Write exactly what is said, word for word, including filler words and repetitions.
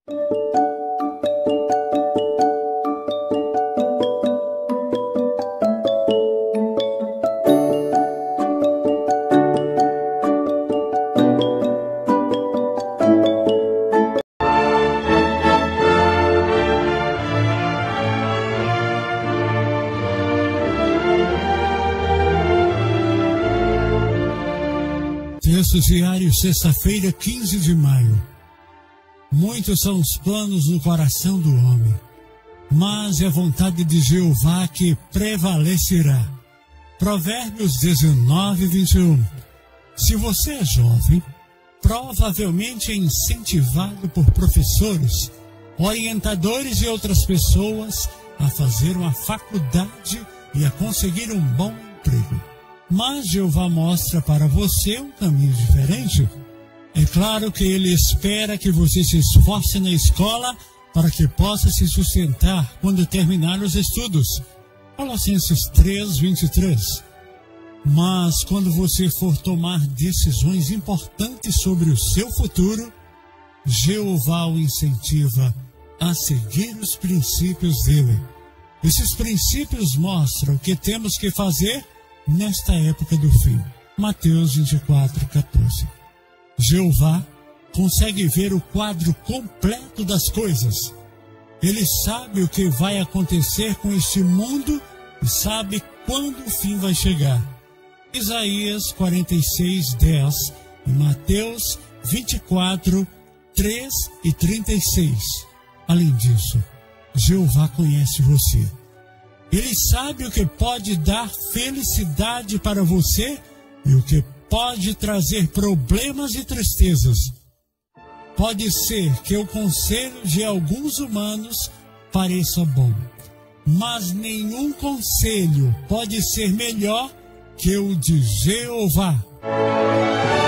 Texto diário, sexta-feira, quinze de maio. Muitos são os planos no coração do homem, mas é a vontade de Jeová que prevalecerá. Provérbios dezenove, vinte e um. Se você é jovem, provavelmente é incentivado por professores, orientadores e outras pessoas a fazer uma faculdade e a conseguir um bom emprego. Mas Jeová mostra para você um caminho diferente. É claro que Ele espera que você se esforce na escola para que possa se sustentar quando terminar os estudos. Colossenses três, vinte e três. Mas quando você for tomar decisões importantes sobre o seu futuro, Jeová o incentiva a seguir os princípios dele. Esses princípios mostram o que temos que fazer nesta época do fim. Mateus vinte e quatro, quatorze. Jeová consegue ver o quadro completo das coisas. Ele sabe o que vai acontecer com este mundo e sabe quando o fim vai chegar. Isaías quarenta e seis, dez e Mateus vinte e quatro, três e trinta e seis. Além disso, Jeová conhece você. Ele sabe o que pode dar felicidade para você e o que pode trazer problemas e tristezas. Pode ser que o conselho de alguns humanos pareça bom, mas nenhum conselho pode ser melhor que o de Jeová.